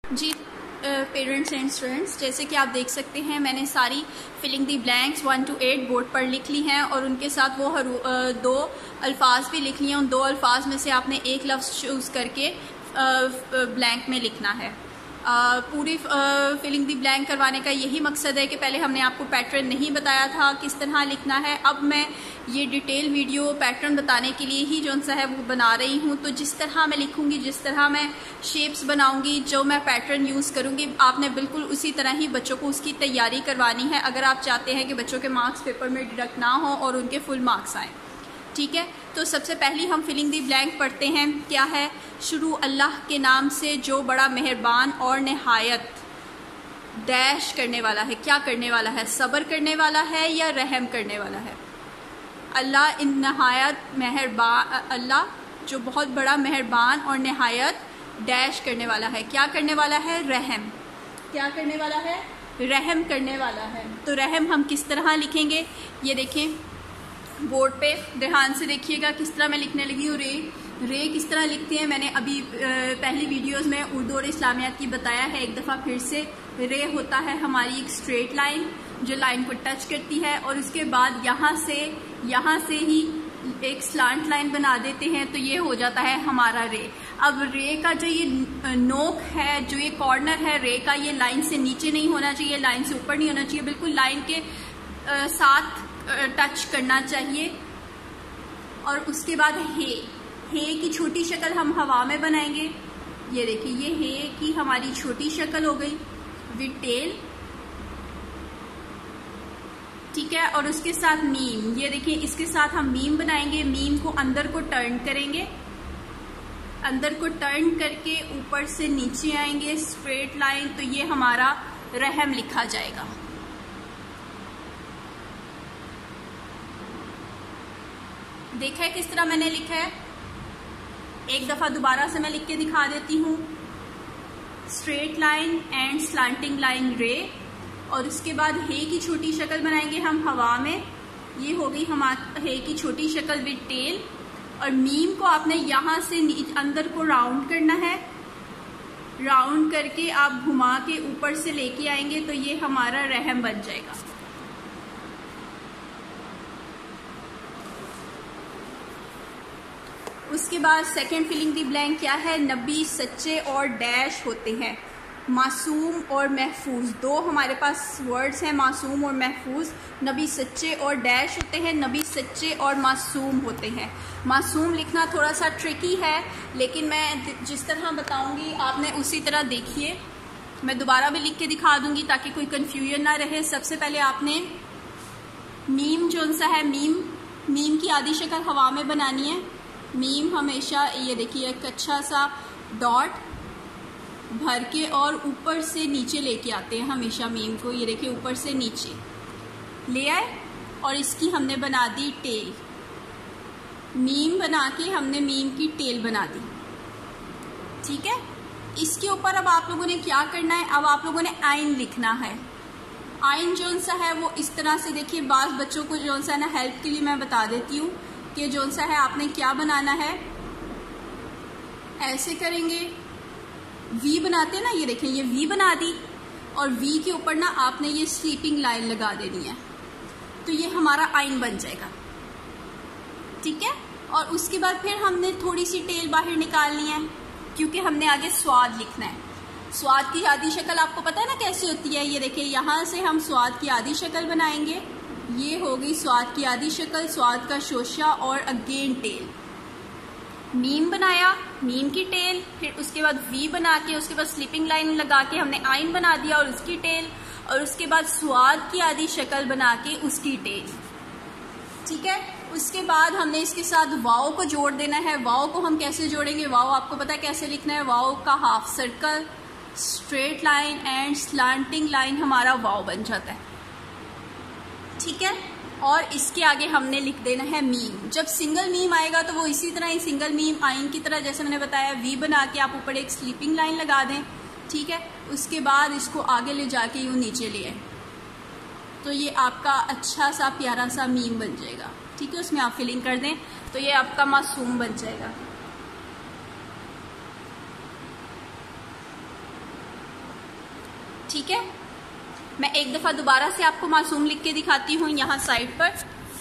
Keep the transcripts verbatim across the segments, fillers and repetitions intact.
Ji parents and students, जैसे कि आप देख सकते हैं मैंने सारी filling the blanks one to eight board पर लिख ली हैं और उनके साथ वो हरू, दो अल्फाज भी लिख लिए हैं। उन दो अल्फाज में से आपने एक लफ्ज़ चूज़ करके ब्लैंक में लिखना है। आ, पूरी फिलिंग दी ब्लैंक करवाने का यही मकसद है कि पहले हमने आपको पैटर्न नहीं बताया था किस तरह लिखना है। अब मैं ये डिटेल वीडियो पैटर्न बताने के लिए ही जो सा है वो बना रही हूँ। तो जिस तरह मैं लिखूँगी, जिस तरह मैं शेप्स बनाऊँगी, जो मैं पैटर्न यूज़ करूँगी, आपने बिल्कुल उसी तरह ही बच्चों को उसकी तैयारी करवानी है अगर आप चाहते हैं कि बच्चों के मार्क्स पेपर में डिडक्ट ना हो और उनके फुल मार्क्स आएँ। ठीक है, तो सबसे पहली हम फिलिंग दी ब्लैंक पढ़ते हैं। क्या है? शुरू अल्लाह के नाम से जो बड़ा मेहरबान और नहायत डैश करने वाला है। क्या करने वाला है? सब्र करने वाला है या रहम करने वाला है? अल्लाह इन नहायत मेहरबान, अल्लाह जो बहुत बड़ा मेहरबान और नहायत डैश करने वाला है। क्या करने वाला है? रहम। क्या करने वाला है? रहम करने वाला है। तो रहम हम किस तरह लिखेंगे? ये देखें बोर्ड पे, ध्यान से देखिएगा किस तरह मैं लिखने लगी हूँ। रे रे किस तरह लिखते हैं मैंने अभी पहली वीडियोस में उर्दू और इस्लामियात की बताया है। एक दफ़ा फिर से, रे होता है हमारी एक स्ट्रेट लाइन जो लाइन को टच करती है और उसके बाद यहाँ से यहाँ से ही एक स्लांट लाइन बना देते हैं, तो ये हो जाता है हमारा रे। अब रे का जो ये नोक है, जो ये कॉर्नर है रे का, ये लाइन से नीचे नहीं होना चाहिए, लाइन से ऊपर नहीं होना चाहिए, बिल्कुल लाइन के आ, साथ टच करना चाहिए। और उसके बाद हे हे की छोटी शक्ल हम हवा में बनाएंगे। ये देखिए, ये हे की हमारी छोटी शक्ल हो गई विद टेल। ठीक है, और उसके साथ मीम, ये देखिए इसके साथ हम मीम बनाएंगे। मीम को अंदर को टर्न करेंगे, अंदर को टर्न करके ऊपर से नीचे आएंगे स्ट्रेट लाइन, तो ये हमारा रहम लिखा जाएगा। देखा है किस तरह मैंने लिखा है? एक दफा दोबारा से मैं लिख के दिखा देती हूँ। Straight line and slanting line रे, और उसके बाद हे की छोटी शक्ल बनाएंगे हम हवा में। ये हो गई हमारी हे की छोटी शक्ल विद टेल। और मीम को आपने यहाँ से अंदर को राउंड करना है, राउंड करके आप घुमा के ऊपर से लेके आएंगे, तो ये हमारा रहम बन जाएगा। उसके बाद सेकंड फिलिंग दी ब्लैंक क्या है? नबी सच्चे और डैश होते हैं, मासूम और महफूज। दो हमारे पास वर्ड्स हैं, मासूम और महफूज। नबी सच्चे और डैश होते हैं, नबी सच्चे और मासूम होते हैं। मासूम लिखना थोड़ा सा ट्रिकी है, लेकिन मैं जिस तरह बताऊंगी आपने उसी तरह देखिए। मैं दोबारा भी लिख के दिखा दूंगी ताकि कोई कंफ्यूजन ना रहे। सबसे पहले आपने मीम जो सा है, मीम मीम की आधी शक्ल हवा में बनानी है। मीम हमेशा, ये देखिए, एक अच्छा सा डॉट भर के और ऊपर से नीचे लेके आते हैं हमेशा मीम को। ये देखिए ऊपर से नीचे ले आए और इसकी हमने बना दी टेल। मीम बना के हमने मीम की टेल बना दी। ठीक है, इसके ऊपर अब आप लोगों ने क्या करना है? अब आप लोगों ने आइन लिखना है। आइन जो सा है वो इस तरह से, देखिए बाज़ बच्चों को जो सा ना हेल्प के लिए मैं बता देती हूँ कि जो सा है आपने क्या बनाना है। ऐसे करेंगे, वी बनाते हैं ना, ये देखें ये वी बना दी और वी के ऊपर ना आपने ये स्लीपिंग लाइन लगा देनी है, तो ये हमारा आइन बन जाएगा। ठीक है, और उसके बाद फिर हमने थोड़ी सी टेल बाहर निकालनी है क्योंकि हमने आगे स्वाद लिखना है। स्वाद की आधी शक्ल आपको पता है ना कैसे होती है? ये देखिए यहाँ से हम स्वाद की आधी शक्ल बनाएंगे। ये हो गई स्वाद की आधी शक्ल, स्वाद का शोशा और अगेन टेल। मीम बनाया, मीम की टेल, फिर उसके बाद वी बना के उसके बाद स्लीपिंग लाइन लगा के हमने आइन बना दिया और उसकी टेल, और उसके बाद स्वाद की आधी शक्ल बना के उसकी टेल। ठीक है, उसके बाद हमने इसके साथ वाव को जोड़ देना है। वाव को हम कैसे जोड़ेंगे? वाव आपको पता है कैसे लिखना है? वाव का half circle, straight line and slanting line हमारा वाव बन जाता है। ठीक है, और इसके आगे हमने लिख देना है मीम। जब सिंगल मीम आएगा तो वो इसी तरह ही सिंगल मीम आइन की तरह, जैसे मैंने बताया, वी बना के आप ऊपर एक स्लीपिंग लाइन लगा दें। ठीक है, उसके बाद इसको आगे ले जाके यूँ नीचे ले आए, तो ये आपका अच्छा सा प्यारा सा मीम बन जाएगा। ठीक है, उसमें आप फिलिंग कर दें तो ये आपका मासूम बन जाएगा। ठीक है, मैं एक दफ़ा दोबारा से आपको मासूम लिख के दिखाती हूँ यहाँ साइड पर।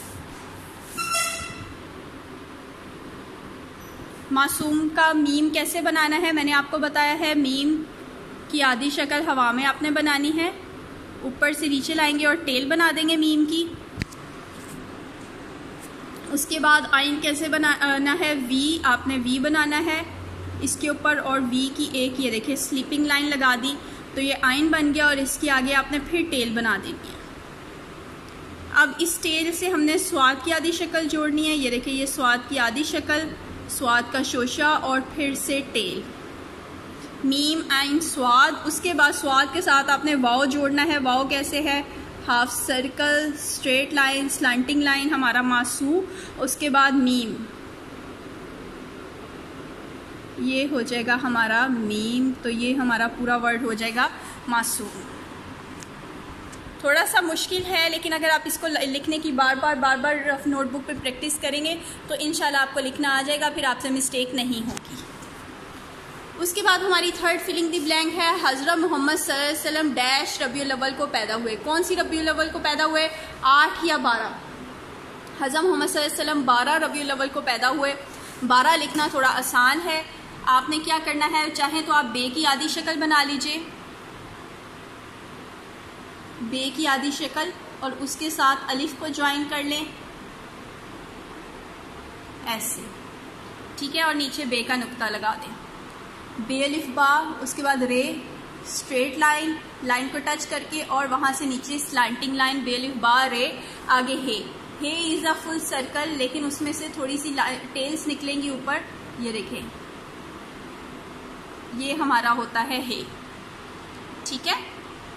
मासूम का मीम कैसे बनाना है मैंने आपको बताया है। मीम की आधी शक्ल हवा में आपने बनानी है, ऊपर से नीचे लाएंगे और टेल बना देंगे मीम की। उसके बाद आइन कैसे बनाना है, वी आपने वी बनाना है इसके ऊपर, और वी की एक ये देखिए स्लीपिंग लाइन लगा दी तो ये आइन बन गया, और इसके आगे आपने फिर टेल बना देनी है। अब इस टेल से हमने स्वाद की आधी शक्ल जोड़नी है। ये देखिए ये स्वाद की आधी शक्ल, स्वाद का शोशा और फिर से टेल, मीम आइन स्वाद। उसके बाद स्वाद के साथ आपने वाव जोड़ना है। वाव कैसे है, half circle, straight line, slanting line हमारा मासूम। उसके बाद मीम, ये हो जाएगा हमारा मीम, तो ये हमारा पूरा वर्ड हो जाएगा मासूम। थोड़ा सा मुश्किल है, लेकिन अगर आप इसको लिखने की बार बार बार बार रफ नोटबुक पे प्रैक्टिस करेंगे तो इंशाल्लाह आपको लिखना आ जाएगा, फिर आपसे मिस्टेक नहीं होगी। उसके बाद हमारी थर्ड फिलिंग दी ब्लैंक है, हज़रत मोहम्मद सल्लल्लाहु अलैहि वसल्लम डैश रबीउल अव्वल को पैदा हुए। कौन सी रबीउल अव्वल को पैदा हुए, आठ या बारह? हज़रत मोहम्मद सल्लल्लाहु अलैहि वसल्लम बारह रबीउल अव्वल को पैदा हुए। बारह लिखना थोड़ा आसान है। आपने क्या करना है, चाहे तो आप बे की आधी शक्ल बना लीजिए, बे की आधी शक्ल, और उसके साथ अलिफ को ज्वाइन कर लें ऐसे, ठीक है, और नीचे बे का नुक्ता लगा दें। बे अलिफ बा, उसके बाद रे, स्ट्रेट लाइन, लाइन को टच करके और वहां से नीचे स्लांटिंग लाइन, बे अलिफ बा रे, आगे हे। हे इज अ फुल सर्कल, लेकिन उसमें से थोड़ी सी टेल्स निकलेंगी ऊपर, ये देखें, ये हमारा होता है हे, ठीक है।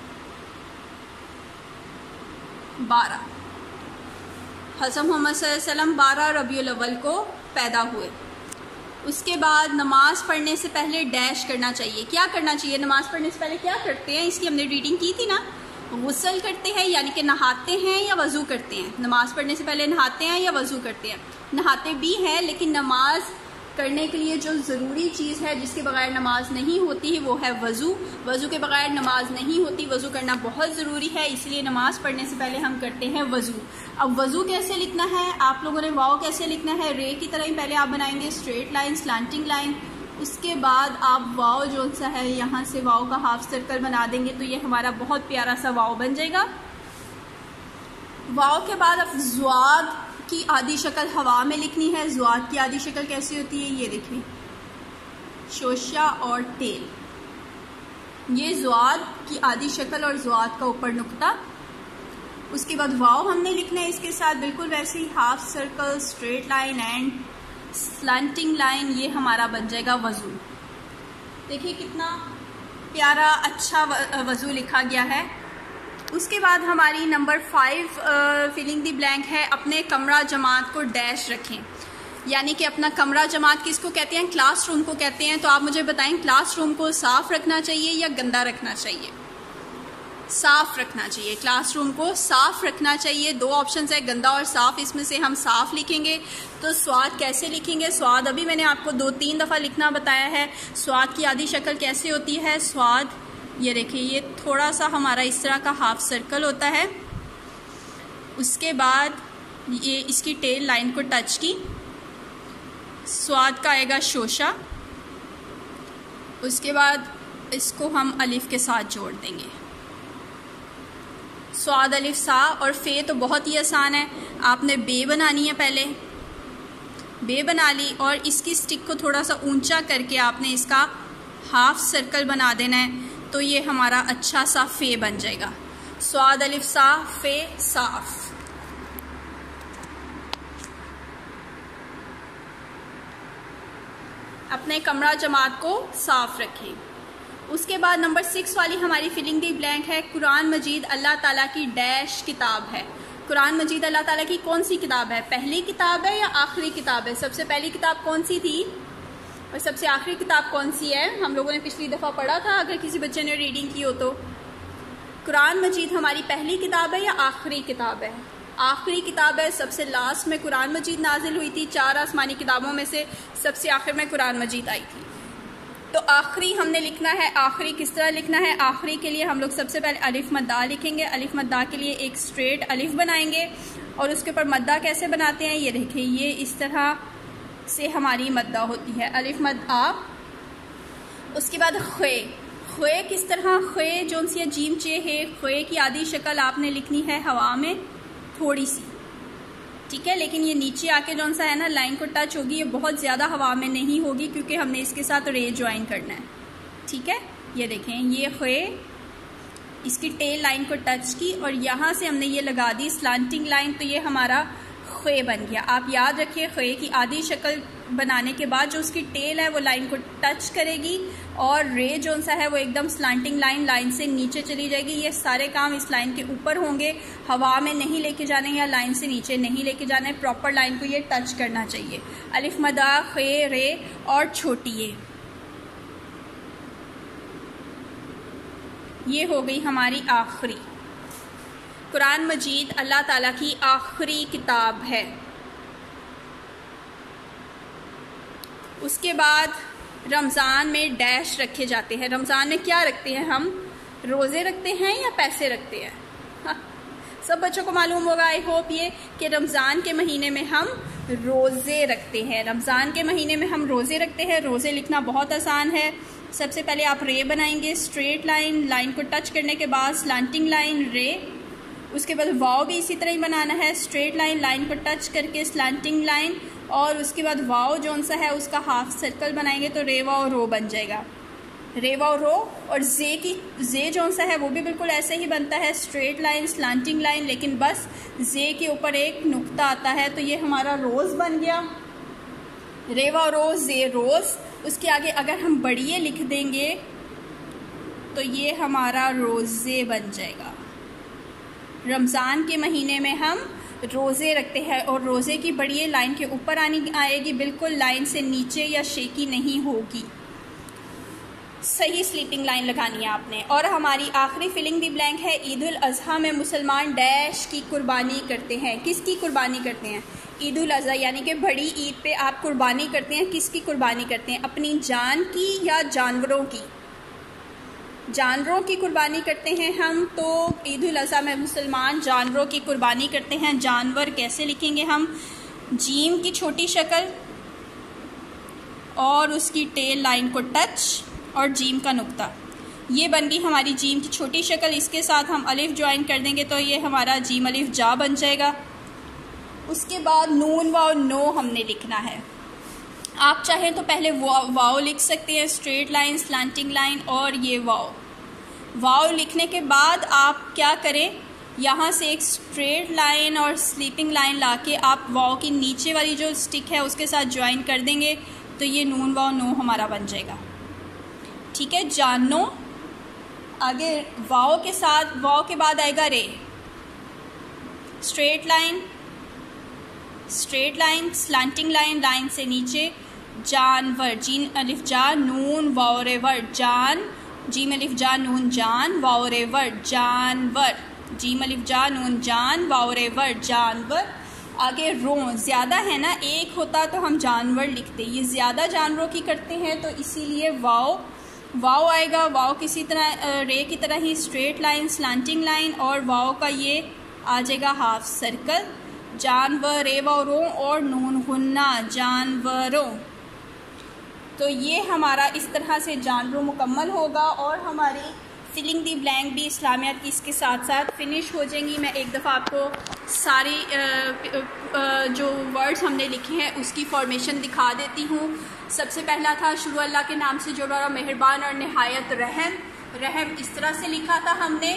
बारह, हज़रत मोहम्मद सल्लल्लाहु अलैहि वसल्लम बारह रबीउल अव्वल को पैदा हुए। उसके बाद नमाज पढ़ने से पहले डैश करना चाहिए। क्या करना चाहिए, नमाज पढ़ने से पहले क्या करते हैं, इसकी हमने रीडिंग की थी ना। गुस्ल करते हैं यानी कि नहाते हैं या वज़ू करते हैं। नमाज पढ़ने से पहले नहाते हैं या वज़ू करते हैं। नहाते भी हैं, लेकिन नमाज करने के लिए जो ज़रूरी चीज़ है जिसके बगैर नमाज नहीं होती है वो है वज़ू। वज़ू के बगैर नमाज नहीं होती, वज़ू करना बहुत ज़रूरी है, इसलिए नमाज पढ़ने से पहले हम करते हैं वज़ू। अब वज़ू कैसे लिखना है, आप लोगों ने वाव कैसे लिखना है, रे की तरह ही पहले आप बनाएंगे स्ट्रेट लाइन, स्लांटिंग लाइन। उसके बाद आप वाव जो सा है यहाँ से वाव का हाफ सर्कल बना देंगे, तो ये हमारा बहुत प्यारा सा वाव बन जाएगा। वाव के बाद अब ज़्वाद की आधी शक्ल हवा में लिखनी है। ज़्वाद की आधी शक्ल कैसी होती है, ये देखिए, शोशा और टेल, ये ज़्वाद की आधी शक्ल और ज़्वाद का ऊपर नुक्ता। उसके बाद वाव हमने लिखना है इसके साथ बिल्कुल वैसे ही, half circle, straight line and slanting line, ये हमारा बन जाएगा वज़ू। देखिए कितना प्यारा अच्छा वज़ू लिखा गया है। उसके बाद हमारी number five filling the blank है, अपने कमरा जमात को डैश रखें। यानी कि अपना कमरा जमात किसको कहते हैं, क्लासरूम को कहते हैं। तो आप मुझे बताएं, क्लासरूम को साफ रखना चाहिए या गंदा रखना चाहिए? साफ रखना चाहिए। क्लासरूम को साफ रखना चाहिए। दो ऑप्शंस है, गंदा और साफ। इसमें से हम साफ लिखेंगे। तो स्वाद कैसे लिखेंगे, स्वाद अभी मैंने आपको दो तीन दफ़ा लिखना बताया है। स्वाद की आधी शक्ल कैसे होती है, स्वाद ये देखिए, ये थोड़ा सा हमारा इस तरह का हाफ सर्कल होता है। उसके बाद ये इसकी टेल लाइन को टच की, स्वाद का आएगा शोशा। उसके बाद इसको हम अलिफ के साथ जोड़ देंगे, स्वाद अलिफ सा। और फे तो बहुत ही आसान है, आपने बे बनानी है, पहले बे बना ली और इसकी स्टिक को थोड़ा सा ऊंचा करके आपने इसका हाफ सर्कल बना देना है, तो ये हमारा अच्छा सा फे बन जाएगा। स्वाद अलिफ सा, फे, साफ। अपने कमरा जमात को साफ रखें। उसके बाद नंबर सिक्स वाली हमारी फिलिंग दी ब्लैंक है, कुरान मजीद अल्लाह ताला की डैश किताब है। कुरान मजीद अल्लाह ताला की कौन सी किताब है, पहली किताब है या आखिरी किताब है? सबसे पहली किताब कौन सी थी और सबसे आखिरी किताब कौन सी है? हम लोगों ने पिछली दफ़ा पढ़ा था, अगर किसी बच्चे ने रीडिंग की हो तो। कुरान मजीद हमारी पहली किताब है या आखिरी किताब है? आखिरी किताब है। सबसे लास्ट में कुरान मजीद नाजिल हुई थी। चार आसमानी किताबों में से सबसे आखिर में कुरान मजीद आई थी। तो आखिरी हमने लिखना है। आखिरी किस तरह लिखना है? आखिरी के लिए हम लोग सबसे पहले अलिफ मद्दा लिखेंगे। अलिफ मद्दा के लिए एक स्ट्रेट अलिफ बनाएंगे और उसके ऊपर मद्दा कैसे बनाते हैं ये देखिए, ये इस तरह से हमारी मद्दा होती है, अलिफ मद्दा। उसके बाद खे, खे किस तरह? खे जो सी जीम चे है, खे की आधी शक्ल आपने लिखनी है हवा में थोड़ी सी, ठीक है, लेकिन ये नीचे आके जौन सा है ना लाइन को टच होगी, ये बहुत ज़्यादा हवा में नहीं होगी क्योंकि हमने इसके साथ रे ज्वाइन करना है, ठीक है। ये देखें, ये खे इसकी टेल लाइन को टच की और यहाँ से हमने ये लगा दी स्लांटिंग लाइन, तो ये हमारा खे बन गया। आप याद रखिए, खे की आधी शक्ल बनाने के बाद जो उसकी टेल है वो लाइन को टच करेगी और रे जो सा है वो एकदम स्लांटिंग लाइन लाइन से नीचे चली जाएगी। ये सारे काम इस लाइन के ऊपर होंगे, हवा में नहीं लेके जाने या लाइन से नीचे नहीं लेके जाने, प्रॉपर लाइन को ये टच करना चाहिए। अलिफ मदा खे रे और छोटी ये ये हो गई हमारी आखिरी। कुरान मजीद अल्लाह ताला की आखिरी किताब है। उसके बाद रमज़ान में डैश रखे जाते हैं। रमज़ान में क्या रखते हैं हम? रोज़े रखते हैं या पैसे रखते हैं? हाँ, सब बच्चों को मालूम होगा आई होप ये कि रमज़ान के महीने में हम रोज़े रखते हैं। रमज़ान के महीने में हम रोज़े रखते हैं। रोज़े लिखना बहुत आसान है। सबसे पहले आप रे बनाएंगे, स्ट्रेट लाइन, लाइन को टच करने के बाद स्लांटिंग लाइन रे। उसके बाद वाव भी इसी तरह ही बनाना है, स्ट्रेट लाइन, लाइन को टच करके स्लांटिंग लाइन, और उसके बाद वाव जौन सा है उसका हाफ सर्कल बनाएंगे तो रे वाव रो बन जाएगा, रे वाव रो। और जे की जे जौन सा है वो भी बिल्कुल ऐसे ही बनता है, स्ट्रेट लाइन स्लांटिंग लाइन, लेकिन बस जे के ऊपर एक नुक्ता आता है, तो ये हमारा रोज़ बन गया, रे वाव रो जे रोज़। उसके आगे अगर हम बढ़िए लिख देंगे तो ये हमारा रोज़े बन जाएगा। रमज़ान के महीने में हम रोज़े रखते हैं और रोज़े की बढ़िए लाइन के ऊपर आनी आएगी, बिल्कुल लाइन से नीचे या शेकी नहीं होगी, सही स्लीपिंग लाइन लगानी है आपने। और हमारी आखिरी फिलिंग दी ब्लैंक है, ईद उल अज़हा में मुसलमान डैश की कुर्बानी करते हैं। किसकी कुर्बानी करते हैं? ईद उल अज़हा यानी कि बड़ी ईद पे आप कुर्बानी करते हैं। किसकी कुर्बानी करते हैं? अपनी जान की या जानवरों की? जानवरों की कुर्बानी करते हैं हम। तो ईद उल अज़हा में मुसलमान जानवरों की कुर्बानी करते हैं। जानवर कैसे लिखेंगे हम? जीम की छोटी शक्ल और उसकी टेल लाइन को टच और जीम का नुक्ता, ये बन गई हमारी जीम की छोटी शक्ल। इसके साथ हम अलिफ ज्वाइन कर देंगे तो ये हमारा जीम अलिफ जा बन जाएगा। उसके बाद नून वाव नो हमने लिखना है। आप चाहें तो पहले वाव लिख सकते हैं, स्ट्रेट लाइन स्लांटिंग लाइन और ये वाव। वाव लिखने के बाद आप क्या करें, यहाँ से एक स्ट्रेट लाइन और स्लीपिंग लाइन लाके आप वाव की नीचे वाली जो स्टिक है उसके साथ ज्वाइन कर देंगे तो ये नून वाव नो हमारा बन जाएगा, ठीक है। जानो, आगे वाव के साथ, वाव के बाद आएगा ray, straight line straight line slanting line, line से नीचे जानवर, जीन अलिफ जा नून वाव रे वर, जान, जीम अलिफ जा नून जान वाव रे वर, जानवर, जीम अलिफ जा नून जान वाव रे वर, जानवर। आगे रो ज़्यादा है ना, एक होता तो हम जानवर लिखते, ये ज़्यादा जानवरों की करते हैं तो इसीलिए वाव वाव आएगा। वाव किसी तरह रे की तरह ही स्ट्रेट लाइन स्लांटिंग लाइन और वाव का ये आ जाएगा हाफ सर्कल, जानवर रे वाव रो और नून गुन्ना जानवरों। तो ये हमारा इस तरह से जानवरों मुकम्मल होगा और हमारी फिलिंग दी ब्लैंक भी इस्लामियात की इसके साथ साथ फिनिश हो जाएंगी। मैं एक दफ़ा आपको सारी आ, आ, जो वर्ड्स हमने लिखे हैं उसकी फॉर्मेशन दिखा देती हूँ। सबसे पहला था शुरू अल्लाह के नाम से जो बड़ा मेहरबान और नहायत रहम, रहम इस तरह से लिखा था हमने।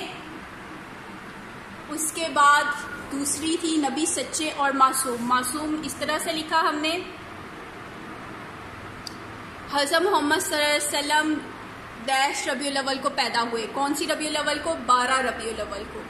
उसके बाद दूसरी थी नबी सच्चे और मासूम, मासूम इस तरह से लिखा हमने। हज़रत मोहम्मद सल्लल्लाहु अलैहि वसल्लम डैश रबीउल अव्वल को पैदा हुए। कौन सी रबीउल अव्वल को? बारह रबीउल अव्वल को।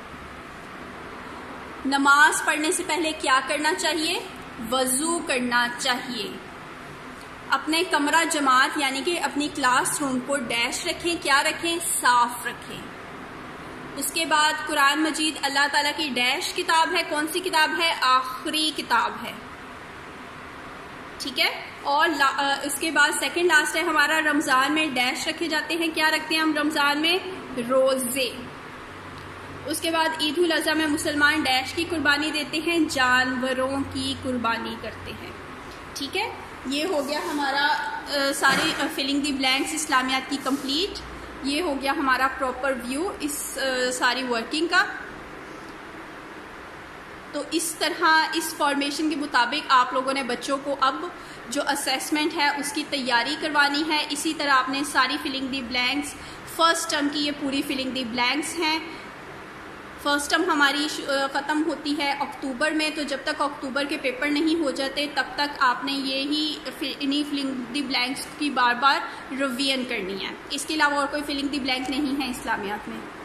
नमाज पढ़ने से पहले क्या करना चाहिए? वज़ू करना चाहिए। अपने कमरा जमात यानी कि अपनी क्लासरूम को डैश रखें, क्या रखें? साफ रखें। उसके बाद कुरान मजीद अल्लाह ताला की डैश किताब है। कौन सी किताब है? आखिरी किताब है, ठीक है। और उसके बाद सेकंड लास्ट है हमारा, रमज़ान में डैश रखे जाते हैं। क्या रखते हैं हम रमज़ान में? रोज़े। उसके बाद ईद उल अज़हा में मुसलमान डैश की कुर्बानी देते हैं, जानवरों की कुर्बानी करते हैं। ठीक है, ये हो गया हमारा आ, सारे फिलिंग दी ब्लैंक्स इस्लामियात की कंप्लीट। ये हो गया हमारा प्रॉपर व्यू इस आ, सारी वर्किंग का। तो इस तरह इस फॉर्मेशन के मुताबिक आप लोगों ने बच्चों को अब जो असेसमेंट है उसकी तैयारी करवानी है। इसी तरह आपने सारी filling the blanks, first term की ये पूरी फिलिंग दी ब्लैंक्स हैं। फर्स्ट टर्म हमारी ख़त्म होती है अक्टूबर में, तो जब तक अक्टूबर के पेपर नहीं हो जाते तब तक आपने ये ही इन्हीं फिलिंग दी ब्लैंक्स की बार बार रिवीजन करनी है। इसके अलावा और कोई फिलिंग दी ब्लैंक नहीं है इस्लामियात में।